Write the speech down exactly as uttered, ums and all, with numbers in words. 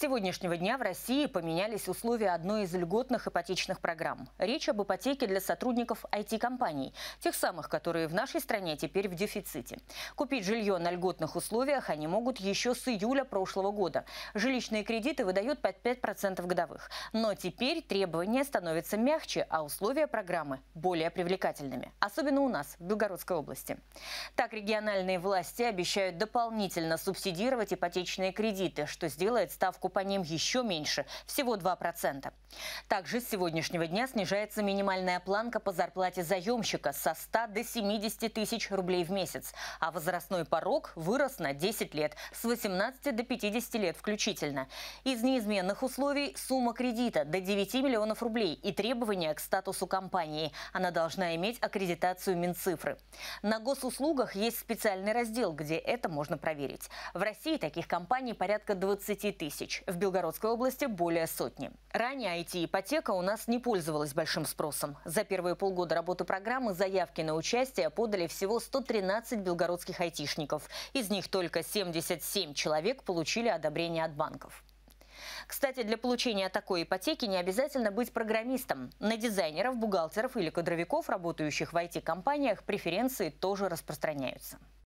сегодняшнего дня в России поменялись условия одной из льготных ипотечных программ. Речь об ипотеке для сотрудников ай ти-компаний, тех самых, которые в нашей стране теперь в дефиците. Купить жилье на льготных условиях они могут еще с июля прошлого года. Жилищные кредиты выдают под пять процентов годовых. Но теперь требования становятся мягче, а условия программы более привлекательными. Особенно у нас, в Белгородской области. Так, региональные власти обещают дополнительно субсидировать ипотечные кредиты, что сделает ставку по ним еще меньше, всего два процента. Также с сегодняшнего дня снижается минимальная планка по зарплате заемщика со ста до семидесяти тысяч рублей в месяц, а возрастной порог вырос на десять лет, с восемнадцати до пятидесяти лет включительно. Из неизменных условий сумма кредита до девяти миллионов рублей и требования к статусу компании. Она должна иметь аккредитацию Минцифры. На госуслугах есть специальный раздел, где это можно проверить. В России таких компаний порядка двадцати тысяч, в Белгородской области более сотни. Ранее ай ти-ипотека у нас не пользовалась большим спросом. За первые полгода работы программы заявки на участие подали всего сто тринадцать белгородских айтишников. Из них только семьдесят семь человек получили одобрение от банков. Кстати, для получения такой ипотеки не обязательно быть программистом. На дизайнеров, бухгалтеров или кадровиков, работающих в ай ти-компаниях, преференции тоже распространяются.